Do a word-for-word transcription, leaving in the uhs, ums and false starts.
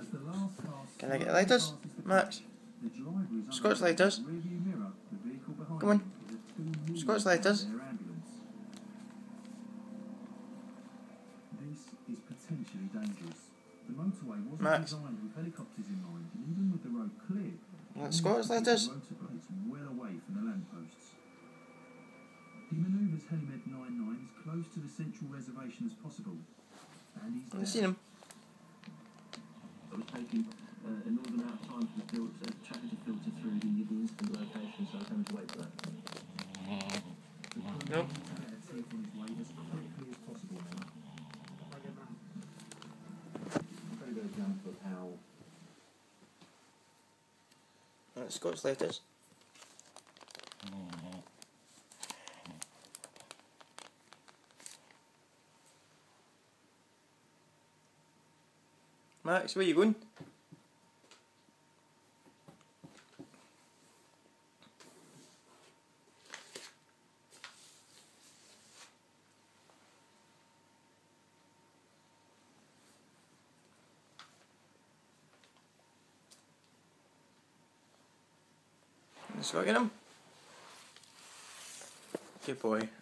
Can I get the lighters? Max? Scotch lighters? Come on. Scotch lighters? This is potentially dangerous. The motorway wasn't Max? designed with helicopters in mind, and even with the road clear, Want Scotch lighters? the motor plates well away from the lampposts. He manoeuvres Helimed ninety-nine as close to the central reservation as possible, and he's I've seen him. I was taking uh, an enormous amount of time for the filter, traffic to filter through the, the instant location, so I was having to wait for that. Nope. Very good example of how Want Scotch lighters? Max, where you going? Let's go get him. Good boy.